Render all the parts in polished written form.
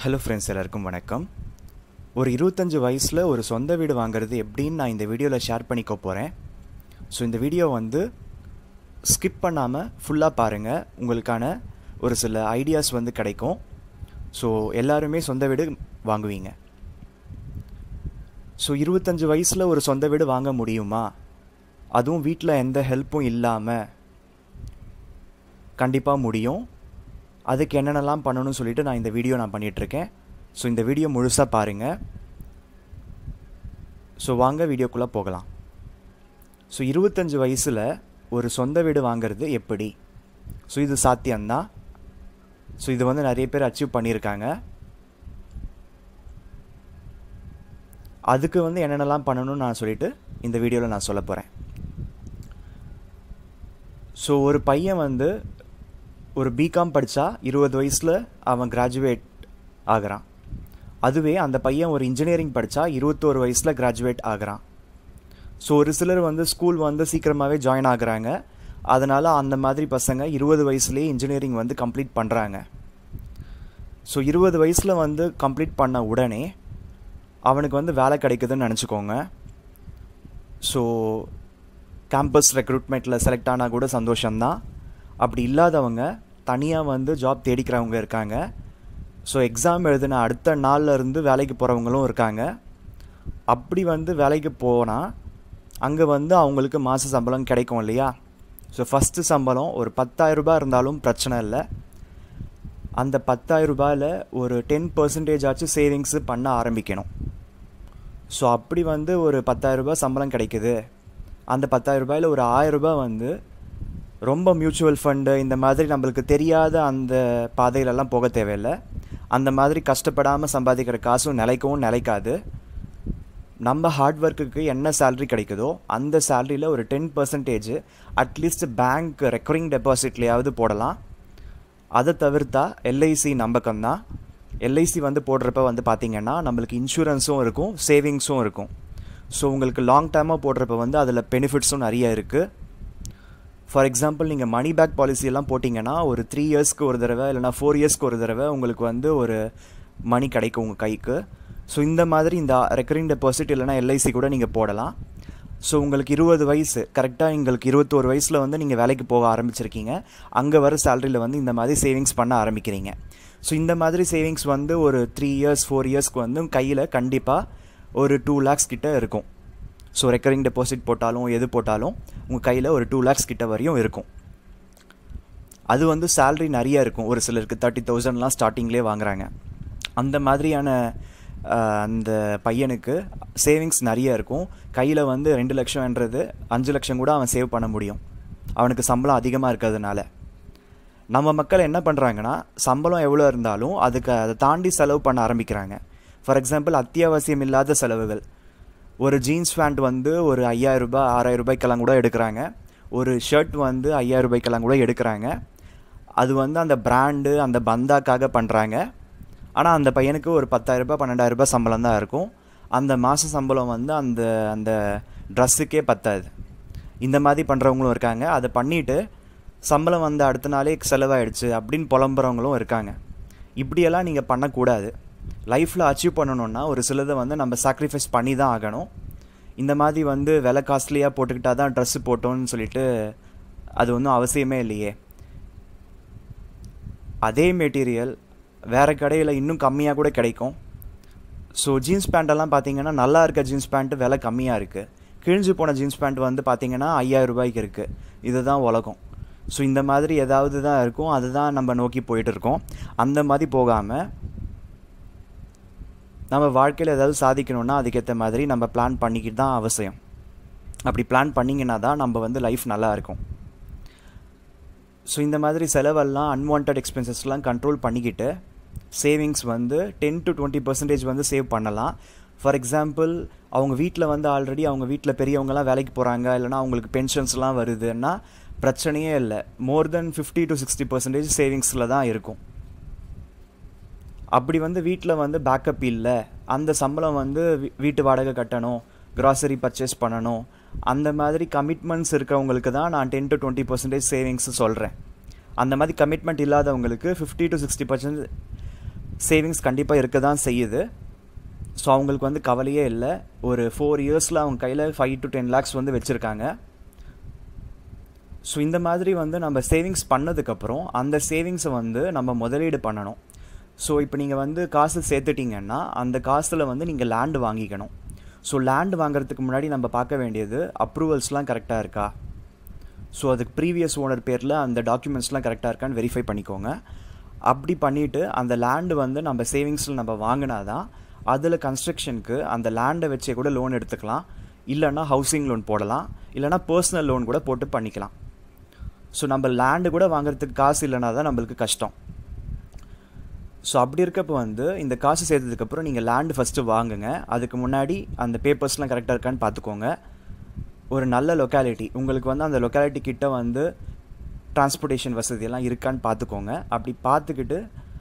Hello friends, எல்லாருக்கும் வணக்கம். ஒரு 25 வயசில் ஒரு சொந்த வீடு வாங்குறது எப்படின்னு நான் இந்த வீடியோவில் ஷேர் பண்ணிக்க போகிறேன். ஸோ இந்த வீடியோ ஸ்கிப் பண்ணாமல் ஃபுல்லாக பாருங்கள். உங்களுக்கான ஒரு சில ஐடியாஸ் கிடைக்கும். ஸோ எல்லாருமே சொந்த வீடு வாங்குவீங்க. ஸோ 25 வயசில் ஒரு சொந்த வீடு வாங்க முடியுமா? அதுவும் வீட்டில் எந்த ஹெல்ப்பும் இல்லாமல் கண்டிப்பாக முடியும். அதுக்கு என்னென்னலாம் பண்ணணும்னு சொல்லிட்டு நான் இந்த வீடியோ பண்ணிகிட்ருக்கேன். ஸோ இந்த வீடியோ முழுசாக பாருங்கள். ஸோ வாங்க வீடியோக்குள்ளே போகலாம். ஸோ 25 வயசில் ஒரு சொந்த வீடு வாங்கிறது எப்படி? ஸோ இது சாத்தியம்தான். ஸோ இது நிறைய பேர் அச்சீவ் பண்ணியிருக்காங்க. அதுக்கு என்னென்னலாம் பண்ணணும்னு நான் சொல்லிட்டு இந்த வீடியோவில் நான் சொல்ல போகிறேன். ஸோ ஒரு பையன் ஒரு பிகாம் படித்தா 20 வயசில் அவன் கிராஜுவேட் ஆகிறான். அதுவே அந்த பையன் ஒரு இன்ஜினியரிங் படித்தா 21 வயசில் கிராஜுவேட் ஆகிறான். ஸோ ஒரு சிலர் ஸ்கூல் சீக்கிரமாகவே ஜாயின் ஆகுறாங்க. அதனால் அந்த மாதிரி பசங்க 20 வயசுலேயே இன்ஜினியரிங் கம்ப்ளீட் பண்ணுறாங்க. ஸோ 20 வயசில் கம்ப்ளீட் பண்ண உடனே அவனுக்கு வேலை கிடைக்குதுன்னு நினச்சிக்கோங்க. ஸோ கேம்பஸ் ரெக்ரூட்மெண்ட்டில் செலக்ட் ஆனால் கூட சந்தோஷம்தான். அப்படி இல்லாதவங்க தனியாக ஜாப் தேடிக்கிறவங்க இருக்காங்க. ஸோ எக்ஸாம் எழுதின அடுத்த நாளில் இருந்து வேலைக்கு போகிறவங்களும் இருக்காங்க. அப்படி வேலைக்கு போனால் அங்கே அவங்களுக்கு மாத சம்பளம் கிடைக்கும் இல்லையா? ஸோ ஃபஸ்ட்டு சம்பளம் ஒரு 10,000 ரூபாய் இருந்தாலும் பிரச்சனை இல்லை. அந்த 10,000 ரூபாயில் ஒரு 10% ஆச்சும் சேவிங்ஸு பண்ண ஆரம்பிக்கணும். ஸோ அப்படி ஒரு 10,000 ரூபாய் சம்பளம் கிடைக்குது. அந்த 10,000 ரூபாயில் ஒரு 1,000 ரூபாய் ரொம்ப மியூச்சுவல் ஃபண்டு இந்த மாதிரி நம்மளுக்கு தெரியாத அந்த பாதையிலெல்லாம் போக தேவையில்லை. அந்த மாதிரி கஷ்டப்படாமல் சம்பாதிக்கிற காசும் நிலைக்கவும் நிலைக்காது. நம்ம ஹார்ட் ஒர்க்குக்கு என்ன சேல்ரி கிடைக்குதோ அந்த சேல்ரியில் ஒரு 10% அட்லீஸ்ட் பேங்க் ரெக்கரிங் டெபாசிட்லையாவது போடலாம். அதை தவிர்த்தா எல்ஐசி நம்பகம்தான். எல்ஐசி போடுறப்ப பார்த்திங்கன்னா நம்மளுக்கு இன்சூரன்ஸும் இருக்கும், சேவிங்ஸும் இருக்கும். ஸோ உங்களுக்கு லாங் டேர்மாக போடுறப்ப அதில் பெனிஃபிட்ஸும் நிறைய இருக்குது. ஃபார் எக்ஸாம்பிள், நீங்கள் மணி பேக் பாலிசியெல்லாம் போட்டிங்கன்னா ஒரு 3 இயர்ஸ்க்கு ஒரு தடவை இல்லைனா 4 இயர்ஸ்க்கு ஒரு தடவை உங்களுக்கு ஒரு மணி கிடைக்கும் உங்கள் கைக்கு. ஸோ இந்த மாதிரி இந்த ரெக்கரிங் டெபாசிட் இல்லைனா எல்ஐசி கூட நீங்கள் போடலாம். ஸோ உங்களுக்கு 20 வயசு கரெக்டாக எங்களுக்கு 21 வயசில் நீங்கள் வேலைக்கு போக ஆரம்பிச்சிருக்கீங்க. அங்கே வர சேலரியில் இந்த மாதிரி சேவிங்ஸ் பண்ண ஆரம்பிக்கிறீங்க. ஸோ இந்த மாதிரி சேவிங்ஸ் ஒரு 3 இயர்ஸ் 4 இயர்ஸ்க்கு கையில் கண்டிப்பாக ஒரு 2 lakhs கிட்ட இருக்கும். ஸோ ரெக்கரிங் டெபாசிட் போட்டாலும் எது போட்டாலும் உங்கள் கையில் ஒரு 2 lakhs கிட்ட வரையும் இருக்கும். அது சேல்ரி நிறைய இருக்கும். ஒரு சிலருக்கு 30,000லாம் ஸ்டார்டிங்லேயே வாங்குறாங்க. அந்த மாதிரியான அந்த பையனுக்கு சேவிங்ஸ் நிறைய இருக்கும். கையில் 2 லட்சம்ன்றது 5 லட்சம் கூட அவன் சேவ் பண்ண முடியும், அவனுக்கு சம்பளம் அதிகமாக இருக்கிறதுனால. நம்ம மக்கள் என்ன பண்ணுறாங்கன்னா, சம்பளம் எவ்வளோ இருந்தாலும் அதை தாண்டி செலவு பண்ண ஆரம்பிக்கிறாங்க. ஃபார் எக்ஸாம்பிள், அத்தியாவசியம் இல்லாத செலவுகள். ஒரு ஜீன்ஸ் பேண்ட் ஒரு 5,000 ரூபாய் 6,000 ரூபாய்க்கெல்லாம் கூட எடுக்கிறாங்க. ஒரு ஷர்ட் 5,000 ரூபாய்க்கெல்லாம் கூட எடுக்கிறாங்க. அது அந்த பிராண்டு அந்த பந்தாக்காக பண்ணுறாங்க. ஆனால் அந்த பையனுக்கு ஒரு 10,000 ரூபாய் 12,000 ரூபாய் சம்பளம் தான் இருக்கும். அந்த மாத சம்பளம் அந்த அந்த ட்ரெஸ்ஸுக்கே பத்தாது. இந்த மாதிரி பண்ணுறவங்களும் இருக்காங்க. அதை பண்ணிவிட்டு சம்பளம் அடுத்த நாளே செலவாயிடுச்சு அப்படின்னு புலம்புறவங்களும் இருக்காங்க. இப்படியெல்லாம் நீங்கள் பண்ணக்கூடாது. லைஃப்பில் அச்சீவ் பண்ணணுன்னா ஒரு சிலதை நம்ம சாக்ரிஃபைஸ் பண்ணி தான் ஆகணும். இந்த மாதிரி விலை காஸ்ட்லியாக போட்டுக்கிட்டால் தான் ட்ரெஸ்ஸு போட்டோன்னு சொல்லிட்டு அது ஒன்றும் அவசியமே இல்லையே. அதே மெட்டீரியல் வேறு கடையில் இன்னும் கம்மியாக கூட கிடைக்கும். ஸோ ஜீன்ஸ் பேண்ட்டெல்லாம் பார்த்திங்கன்னா நல்லா இருக்க ஜீன்ஸ் பேண்ட்டு விலை கம்மியாக இருக்குது. கிழிஞ்சு போன ஜீன்ஸ் பேண்ட் பார்த்திங்கன்னா 5,000 ரூபாய்க்கு இருக்குது. இதுதான் உலகம். ஸோ இந்த மாதிரி ஏதாவது தான் இருக்கும். அதுதான் நம்ம நோக்கி போயிட்டுருக்கோம். அந்த மாதிரி போகாமல் நம்ம வாழ்க்கையில் ஏதாவது சாதிக்கணுன்னா அதுக்கேற்ற மாதிரி நம்ம பிளான் பண்ணிக்கிட்டு தான் அவசியம். அப்படி பிளான் பண்ணிங்கன்னா தான் நம்ம லைஃப் நல்லா இருக்கும். ஸோ இந்த மாதிரி செலவெல்லாம் அன்வான்ட் எக்ஸ்பென்சஸ்லாம் கண்ட்ரோல் பண்ணிக்கிட்டு சேவிங்ஸ் 10 to 20% சேவ் பண்ணலாம். ஃபார் எக்ஸாம்பிள், அவங்க வீட்டில் ஆல்ரெடி அவங்க வீட்டில் பெரியவங்கலாம் வேலைக்கு போகிறாங்க, இல்லைனா அவங்களுக்கு பென்ஷன்ஸ்லாம் வருதுன்னா பிரச்சனையே இல்லை. மோர் தென் 50 to 60% சேவிங்ஸில் தான் இருக்கும். அப்படி வீட்டில் பேக்கப் இல்லை, அந்த சம்பளம் வீட்டு வாடகை கட்டணும், க்ராசரி பர்ச்சேஸ் பண்ணணும், அந்த மாதிரி கமிட்மெண்ட்ஸ் இருக்கிறவங்களுக்கு தான் நான் 10 to 20% சேவிங்ஸ் சொல்கிறேன். அந்த மாதிரி கமிட்மெண்ட் இல்லாதவங்களுக்கு 50 to 60% சேவிங்ஸ் கண்டிப்பாக இருக்க தான் செய்யுது. ஸோ அவங்களுக்கு வந்து கவலையே இல்லை. ஒரு 4 இயர்ஸில் அவங்க கையில் 5 to 10 lakhs வந்து வச்சுருக்காங்க. ஸோ இந்த மாதிரி வந்து நம்ம சேவிங்ஸ் பண்ணதுக்கப்புறம் அந்த சேவிங்ஸை வந்து நம்ம முதலீடு பண்ணணும். ஸோ இப்போ நீங்கள் வந்து காசு சேர்த்துட்டிங்கன்னா அந்த காசில் வந்து நீங்கள் லேண்டு வாங்கிக்கணும். ஸோ லேண்டு வாங்குறதுக்கு முன்னாடி நம்ம பார்க்க வேண்டியது அப்ரூவல்ஸ்லாம் கரெக்டாக இருக்கா, ஸோ அதுக்கு ப்ரீவியஸ் ஓனர் பேரில் அந்த டாக்குமெண்ட்ஸ்லாம் கரெக்டாக இருக்கான்னு வெரிஃபை பண்ணிக்கோங்க. அப்படி பண்ணிவிட்டு அந்த லேண்டு வந்து நம்ம சேவிங்ஸில் நம்ம வாங்கினா தான் அதில் கன்ஸ்ட்ரக்ஷனுக்கு அந்த லேண்டை வச்சே கூட லோன் எடுத்துக்கலாம், இல்லைன்னா ஹவுசிங் லோன் போடலாம், இல்லைனா பர்சனல் லோன் கூட போட்டு பண்ணிக்கலாம். ஸோ நம்ம லேண்டு கூட வாங்குறதுக்கு காசு இல்லைனா தான் நம்மளுக்கு கஷ்டம். ஸோ அப்படி இருக்கப்போ வந்து இந்த காசு சேர்த்ததுக்கப்புறம் நீங்கள் லேண்டு ஃபஸ்ட்டு வாங்குங்க. அதுக்கு முன்னாடி அந்த பேப்பர்ஸ்லாம் கரெக்டாக இருக்கான்னு பார்த்துக்கோங்க. ஒரு நல்ல லொக்காலிட்டி, உங்களுக்கு வந்து அந்த லொக்காலிட்டி கிட்ட வந்து டிரான்ஸ்போர்ட்டேஷன் வசதியெல்லாம் இருக்கான்னு பார்த்துக்கோங்க. அப்படி பார்த்துக்கிட்டு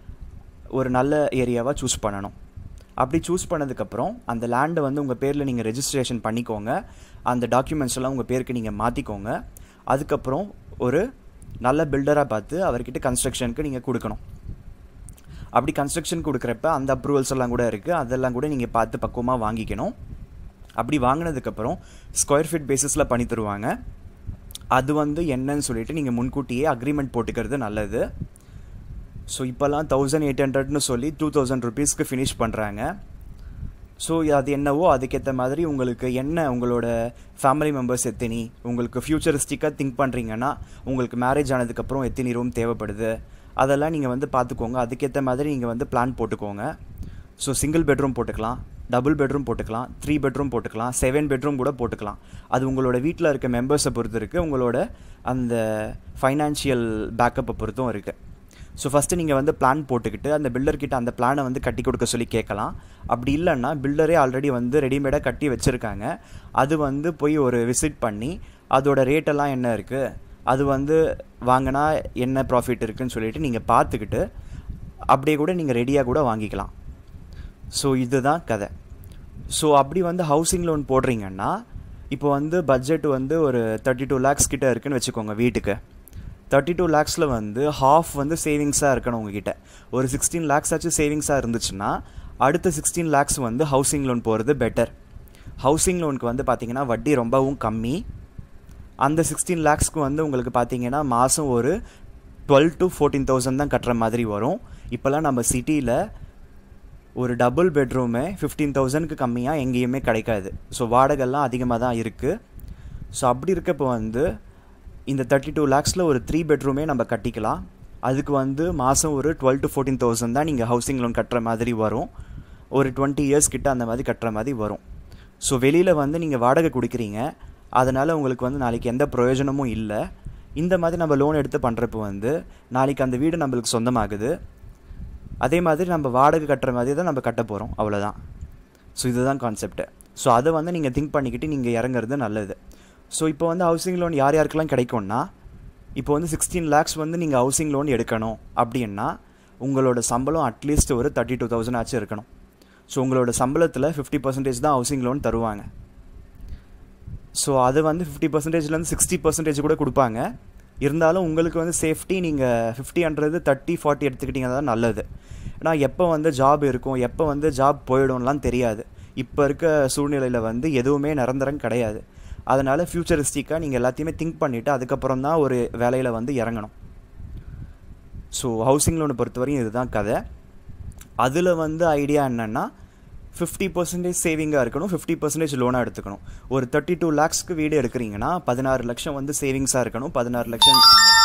ஒரு நல்ல ஏரியாவாக சூஸ் பண்ணணும். அப்படி சூஸ் பண்ணதுக்கப்புறம் அந்த லேண்டை வந்து உங்கள் பேரில் நீங்கள் ரெஜிஸ்ட்ரேஷன் பண்ணிக்கோங்க. அந்த டாக்குமெண்ட்ஸ் எல்லாம் உங்கள் பேருக்கு நீங்கள் மாற்றிக்கோங்க. அதுக்கப்புறம் ஒரு நல்ல பில்டராக பார்த்து அவர்கிட்ட கன்ஸ்ட்ரக்ஷனுக்கு நீங்கள் கொடுக்கணும். அப்படி கன்ஸ்ட்ரக்ஷன் கொடுக்குறப்ப அந்த அப்ரூவல்ஸ் எல்லாம் கூட இருக்குது, அதெல்லாம் கூட நீங்கள் பார்த்து பக்குவமாக வாங்கிக்கணும். அப்படி வாங்கினதுக்கப்புறம் ஸ்கொயர் ஃபீட் பேசிஸில் பண்ணி தருவாங்க. அது வந்து என்னன்னு சொல்லிட்டு நீங்கள் முன்கூட்டியே அக்ரிமெண்ட் போட்டுக்கிறது நல்லது. ஸோ இப்போல்லாம் 1800ன்னு சொல்லி 2000 rupeesக்கு ஃபினிஷ் பண்ணுறாங்க. ஸோ அது என்னவோ அதுக்கேற்ற மாதிரி உங்களுக்கு என்ன உங்களோட ஃபேமிலி மெம்பர்ஸ் எத்தனை, உங்களுக்கு ஃப்யூச்சரிஸ்டிக்காக திங்க் பண்ணுறீங்கன்னா உங்களுக்கு மேரேஜ் ஆனதுக்கப்புறம் எத்தனை ரூம் தேவைப்படுது அதெல்லாம் நீங்கள் வந்து பார்த்துக்கோங்க. அதுக்கேற்ற மாதிரி நீங்கள் வந்து பிளான் போட்டுக்கோங்க. ஸோ சிங்கிள் பெட்ரூம் போட்டுக்கலாம், டபுள் பெட்ரூம் போட்டுக்கலாம், 3 bedroom போட்டுக்கலாம், 7 bedroom கூட போட்டுக்கலாம். அது உங்களோட வீட்டில் இருக்க மெம்பர்ஸை பொறுத்து இருக்குது, உங்களோட அந்த ஃபைனான்ஷியல் பேக்கப்பை பொறுத்தும் இருக்குது. ஸோ ஃபஸ்ட்டு நீங்கள் வந்து பிளான் போட்டுக்கிட்டு அந்த பில்டர்கிட்ட அந்த பிளானை வந்து கட்டி கொடுக்க சொல்லி கேட்கலாம். அப்படி இல்லைன்னா பில்டரே ஆல்ரெடி வந்து ரெடிமேடாக கட்டி வச்சுருக்காங்க, அது வந்து போய் ஒரு விசிட் பண்ணி அதோட ரேட்டெல்லாம் என்ன இருக்குது, அது வந்து வாங்கினா என்ன ப்ராஃபிட் இருக்குதுன்னு சொல்லிவிட்டு நீங்கள் பார்த்துக்கிட்டு அப்படியே கூட நீங்கள் ரெடியாக கூட வாங்கிக்கலாம். ஸோ இதுதான் கதை. ஸோ அப்படி வந்து ஹவுசிங் லோன் போடுறீங்கன்னா இப்போ வந்து பட்ஜெட் வந்து ஒரு 32 lakhs கிட்டே இருக்குதுன்னு வச்சுக்கோங்க. வீட்டுக்கு 32 lakhsல வந்து ஹாஃப் வந்து சேவிங்ஸாக இருக்கணும் உங்ககிட்ட. ஒரு 16 lakhs ஆச்சு சேவிங்ஸாக இருந்துச்சுன்னா அடுத்த 16 lakhs வந்து ஹவுசிங் லோன் போகிறது பெட்டர். ஹவுசிங் லோனுக்கு வந்து பார்த்திங்கன்னா வட்டி ரொம்பவும் கம்மி. அந்த 16 lakhsக்கு வந்து உங்களுக்கு பார்த்திங்கன்னா மாதம் ஒரு 12 to 14,000 தான் கட்டுற மாதிரி வரும். இப்போல்லாம் நம்ம சிட்டியில் ஒரு டபுள் பெட்ரூமே 15,000க்கு கம்மியாக எங்கேயுமே கிடைக்காது. ஸோ வாடகைலாம் அதிகமாக தான் இருக்குது. ஸோ அப்படி இருக்கப்போ வந்து இந்த 32 lakhsல ஒரு 3 bedroom நம்ம கட்டிக்கலாம். அதுக்கு வந்து மாதம் ஒரு 12 to 14,000 தான் நீங்கள் ஹவுசிங் லோன் கட்டுற மாதிரி வரும். ஒரு 20 years கிட்ட அந்த மாதிரி கட்டுற மாதிரி வரும். ஸோ வெளியில் வந்து நீங்கள் வாடகை கொடுக்குறீங்க, அதனால் உங்களுக்கு வந்து நாளைக்கு எந்த பிரயோஜனமும் இல்லை. இந்த மாதிரி நம்ம லோன் எடுத்து பண்ணுறப்போ வந்து நாளைக்கு அந்த வீடு நம்மளுக்கு சொந்தமாகுது. அதே மாதிரி நம்ம வாடகை கட்டுற மாதிரி தான் நம்ம கட்ட போகிறோம், அவ்வளோதான். ஸோ இதுதான் கான்செப்ட்டு. ஸோ அதை வந்து நீங்கள் திங்க் பண்ணிக்கிட்டு நீங்கள் இறங்குறது நல்லது. ஸோ இப்போ வந்து ஹவுசிங் லோன் யார் யாருக்கெல்லாம் கிடைக்கும்னா, இப்போ வந்து 16 lakhs வந்து நீங்கள் ஹவுசிங் லோன் எடுக்கணும் அப்படின்னா உங்களோட சம்பளம் அட்லீஸ்ட் ஒரு 32,000 ஆச்சு இருக்கணும். ஸோ உங்களோட சம்பளத்தில் 50% தான் ஹவுசிங் லோன் தருவாங்க. ஸோ அது வந்து 50%லேருந்து 60% கூட கொடுப்பாங்க. இருந்தாலும் உங்களுக்கு வந்து சேஃப்டி நீங்கள் 50 30 40 எடுத்துக்கிட்டிங்கன்னா தான் நல்லது. ஏன்னா எப்போ வந்து ஜாப் இருக்கும், எப்போ வந்து ஜாப் போயிடும்லாம் தெரியாது. இப்போ இருக்க சூழ்நிலையில் வந்து எதுவுமே நிரந்தரம் கிடையாது. அதனால் ஃப்யூச்சரிஸ்டிக்காக நீங்கள் எல்லாத்தையுமே திங்க் பண்ணிவிட்டு அதுக்கப்புறம் தான் ஒரு வேலையில் வந்து இறங்கணும். ஸோ ஹவுசிங் லோனை பொறுத்தவரையும் இதுதான் கதை. அதில் வந்து ஐடியா என்னென்னா 50% சேவிங்காக இருக்கணும், 50% லோனாக எடுத்துக்கணும். ஒரு 32 lakhsக்கு வீடு எடுக்கிறீங்கன்னா 16 லட்சம் வந்து சேவிங்ஸாக இருக்கணும். 16 லட்சம்.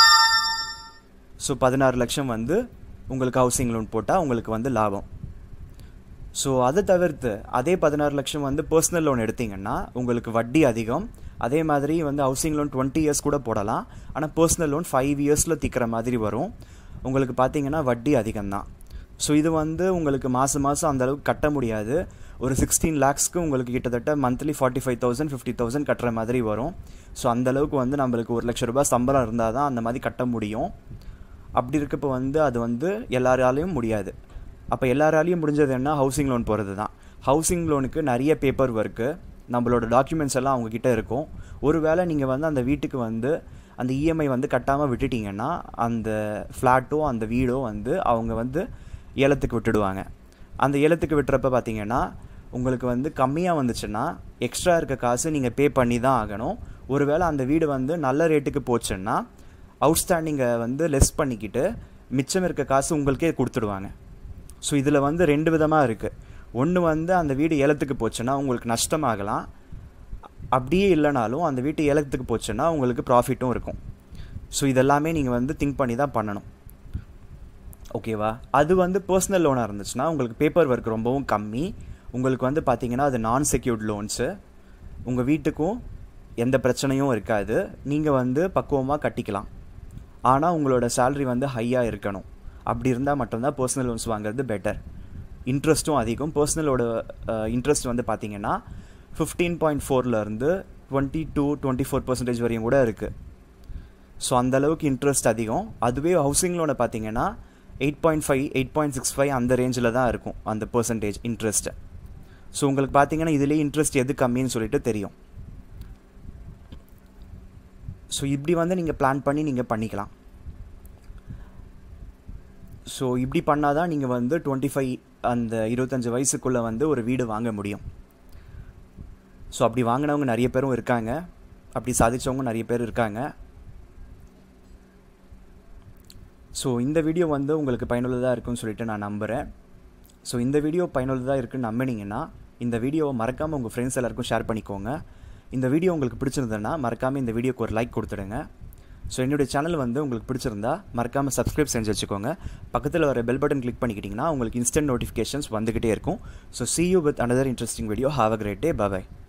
ஸோ 16 லட்சம் வந்து உங்களுக்கு ஹவுசிங் லோன் போட்டால் உங்களுக்கு வந்து லாபம். ஸோ அதை தவிர்த்து அதே 16 லட்சம் வந்து பர்சனல் லோன் எடுத்திங்கன்னா உங்களுக்கு வட்டி அதிகம். அதே மாதிரி வந்து ஹவுசிங் லோன் 20 years கூட போடலாம். ஆனால் பர்சனல் லோன் 5 yearsல தீக்கிற மாதிரி வரும். உங்களுக்கு பார்த்தீங்கன்னா வட்டி அதிகம்தான். ஸோ இது வந்து உங்களுக்கு மாதம் அந்தளவுக்கு கட்ட முடியாது. ஒரு 16 lakhsக்கு உங்களுக்கு கிட்டத்தட்ட மந்த்லி 45,000 50,000 கட்டுற மாதிரி வரும். ஸோ அந்தளவுக்கு வந்து நம்மளுக்கு 1 லட்ச ரூபாய் சம்பளம் இருந்தால் தான் அந்த மாதிரி கட்ட முடியும். அப்படி இருக்கப்போ வந்து அது வந்து எல்லாராலையும் முடியாது. அப்போ எல்லாராலையும் முடிஞ்சது என்ன, ஹவுசிங் லோன் போகிறது தான். ஹவுசிங் லோனுக்கு நிறைய பேப்பர் ஒர்க்கு, நம்மளோட டாக்குமெண்ட்ஸ் எல்லாம் அவங்கக்கிட்ட இருக்கும். ஒருவேளை நீங்கள் வந்து அந்த வீட்டுக்கு வந்து அந்த இஎம்ஐ வந்து கட்டாமல் விட்டுட்டிங்கன்னா அந்த ஃப்ளாட்டோ அந்த வீடோ வந்து அவங்க வந்து ஏலத்துக்கு விட்டுடுவாங்க. அந்த ஏலத்துக்கு விட்டுறப்ப பார்த்தீங்கன்னா உங்களுக்கு வந்து கம்மியாக வந்துச்சுன்னா எக்ஸ்ட்ரா இருக்க காசு நீங்கள் பே பண்ணி தான் ஆகணும். ஒருவேளை அந்த வீடு வந்து நல்ல ரேட்டுக்கு போச்சுன்னா அவுட்ஸ்டாண்டிங்கை வந்து லெஸ் பண்ணிக்கிட்டு மிச்சம் இருக்க காசு உங்களுக்கே கொடுத்துடுவாங்க. ஸோ இதில் வந்து 2 விதமாக இருக்குது. ஒன்று வந்து அந்த வீடு ஏலத்துக்கு போச்சுன்னா உங்களுக்கு நஷ்டமாகலாம், அப்படியே இல்லைனாலும் அந்த வீட்டு ஏலத்துக்கு போச்சுன்னா உங்களுக்கு ப்ராஃபிட்டும் இருக்கும். ஸோ இதெல்லாமே நீங்கள் வந்து திங்க் பண்ணி தான் பண்ணணும். ஓகேவா? அது வந்து பர்சனல் லோனாக இருந்துச்சுன்னா உங்களுக்கு பேப்பர் ஒர்க் ரொம்பவும் கம்மி. உங்களுக்கு வந்து பார்த்தீங்கன்னா அது நான் செக்யூர்ட் லோன்ஸு. உங்கள் வீட்டுக்கும் எந்த பிரச்சனையும் இருக்காது. நீங்கள் வந்து பக்குவமாக கட்டிக்கலாம். ஆனால் உங்களோட சேலரி வந்து ஹையாக இருக்கணும். அப்படி இருந்தால் மட்டும்தான் பர்சனல் லோன்ஸ் வாங்குறது பெட்டர். இன்ட்ரெஸ்ட்டும் அதிகம். பர்சனலோட இன்ட்ரெஸ்ட் வந்து பார்த்தீங்கன்னா 15.4லேருந்து 22-24% வரையும் கூட இருக்குது. ஸோ அந்தளவுக்கு இன்ட்ரெஸ்ட் அதிகம். அதுவே ஹவுசிங் லோனை பார்த்தீங்கன்னா 8.5, 8.65 அந்த ரேஞ்சில் தான் இருக்கும் அந்த பர்சன்டேஜ் இன்ட்ரெஸ்ட்டு. ஸோ உங்களுக்கு பார்த்தீங்கன்னா இதிலே இன்ட்ரெஸ்ட் எது கம்மின்னு சொல்லிட்டு தெரியும். ஸோ இப்படி வந்து நீங்கள் பிளான் பண்ணி நீங்கள் பண்ணிக்கலாம். ஸோ இப்படி பண்ணால் தான் நீங்கள் வந்து 25 அந்த 25 வயசுக்குள்ளே வந்து ஒரு வீடு வாங்க முடியும். ஸோ அப்படி வாங்கினவங்க நிறைய பேரும் இருக்காங்க, அப்படி சாதித்தவங்க நிறைய பேர் இருக்காங்க. ஸோ இந்த வீடியோ வந்து உங்களுக்கு பயனுள்ளதாக இருக்குன்னு சொல்லிட்டு நான் நம்புகிறேன். ஸோ இந்த வீடியோ பயனுள்ளதாக இருக்குன்னு நம்பினீங்கன்னா இந்த வீடியோவை மறக்காமல் உங்கள் ஃப்ரெண்ட்ஸ் எல்லாருக்கும் ஷேர் பண்ணிக்கோங்க. இந்த வீடியோ உங்களுக்கு பிடிச்சிருந்ததுன்னா மறக்காமல் இந்த வீடியோக்கு ஒரு லைக் கொடுத்துடுங்க. ஸோ என்னுடைய சேனல் வந்து உங்களுக்கு பிடிச்சிருந்தா மறக்காமல் சப்ஸ்கிரைப் செஞ்சு வச்சுக்கோங்க. பக்கத்தில் வர பெல் பட்டன் கிளிக் பண்ணிக்கிட்டிங்கன்னா உங்களுக்கு இன்ஸ்டன்ட் நோட்டிஃபிகேஷன்ஸ் வந்துக்கிட்டே இருக்கும். So see you with another interesting video. Have a great day. Bye bye.